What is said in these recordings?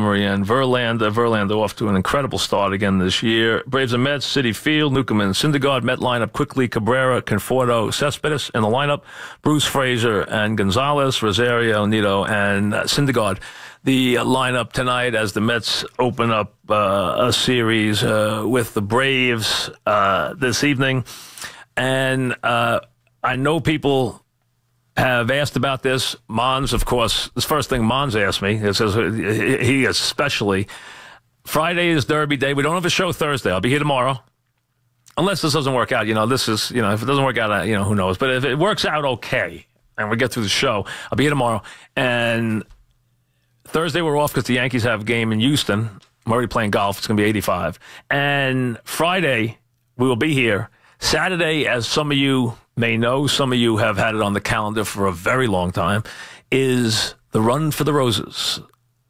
Montgomery and Verlander. Verlander off to an incredible start again this year. Braves and Mets, Citi Field, Newcomb and Syndergaard. Met lineup quickly. Cabrera, Conforto, Cespedes in the lineup. Bruce Frazier and Gonzalez, Rosario, Nito, and Syndergaard. The lineup tonight as the Mets open up a series with the Braves this evening. And I know people have asked about this. Mons, of course, the first thing Mons asked me, it says he especially, Friday is Derby Day. We don't have a show Thursday. I'll be here tomorrow. Unless this doesn't work out, this is, if it doesn't work out, who knows. But if it works out okay and we get through the show, I'll be here tomorrow. And Thursday we're off because the Yankees have a game in Houston. I'm already playing golf. It's going to be 85. And Friday we will be here. Saturday, as some of you may know, some of you have had it on the calendar for a very long time, is the Run for the Roses,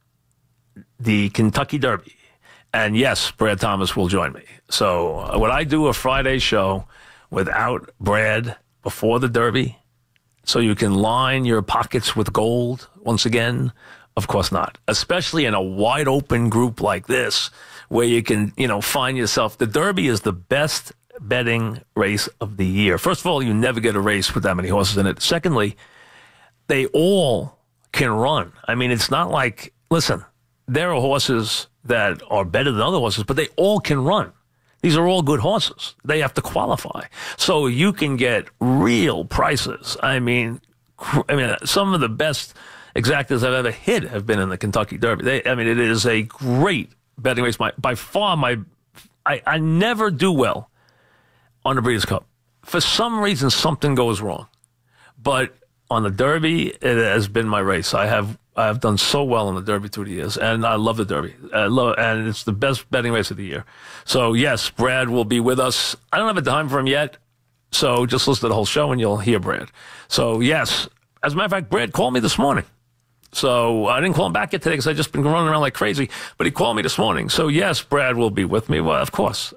the Kentucky Derby. And yes, Brad Thomas will join me. So would I do a Friday show without Brad before the Derby so you can line your pockets with gold once again? Of course not, especially in a wide open group like this where you can, find yourself. The Derby is the best betting race of the year. First of all, you never get a race with that many horses in it. Secondly, they all can run. I mean, it's not like, listen, there are horses that are better than other horses, but they all can run. These are all good horses. They have to qualify. So you can get real prices. I mean, some of the best exactas I've ever hit have been in the Kentucky Derby. It is a great betting race. By far, I never do well on the Breeders' Cup. For some reason, something goes wrong. But on the Derby, it has been my race. I have done so well in the Derby through the years, and I love the Derby. And it's the best betting race of the year. So, yes, Brad will be with us. I don't have a time for him yet, so just listen to the whole show and you'll hear Brad. So, yes, as a matter of fact, Brad called me this morning. So I didn't call him back yet today because I've just been running around like crazy. But he called me this morning. So, yes, Brad will be with me. Well, of course.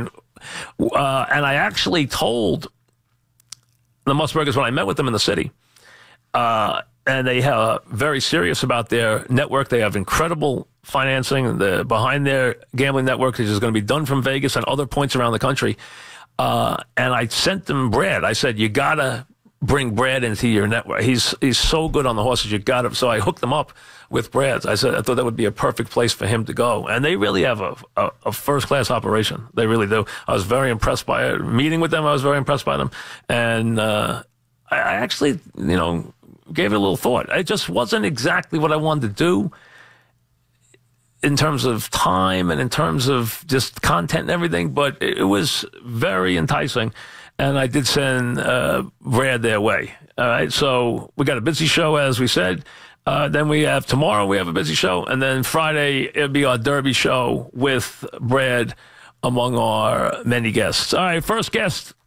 And I actually told the Musburgers when I met with them in the city, and they are very serious about their network. They have incredible financing behind their gambling network, which is going to be done from Vegas and other points around the country. And I sent them Brad. I said, you got to bring Brad into your network. He's so good on the horses. You got to. So I hooked them up with Brad. I said I thought that would be a perfect place for him to go. And they really have a first-class operation. They really do. I was very impressed by it. Meeting with them, I was very impressed by them. And I actually, gave it a little thought. It just wasn't exactly what I wanted to do in terms of time and in terms of just content and everything, but it was very enticing. And I did send Brad their way. All right, so we got a busy show, as we said. Then we have tomorrow, we have a busy show. And then Friday, it'll be our Derby show with Brad among our many guests. All right, first guest